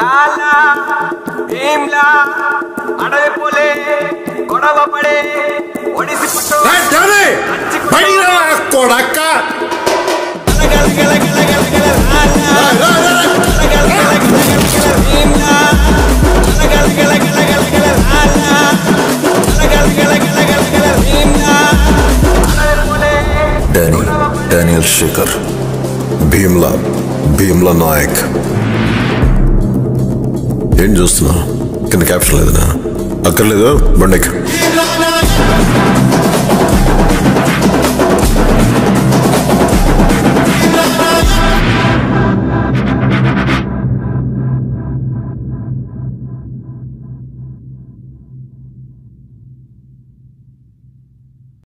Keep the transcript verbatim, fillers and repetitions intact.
లాలా భీమ్లా అడవి పోలే గొడవ పడే ఒడిసి పుట్టు కొడక్క డానియల్ శేఖర్ భీమ్లా భీమ్లా నాయక్. ఏం చూస్తున్నా? కింద క్యాప్షన్ లేదనా? అక్కర్లేదు బండికి.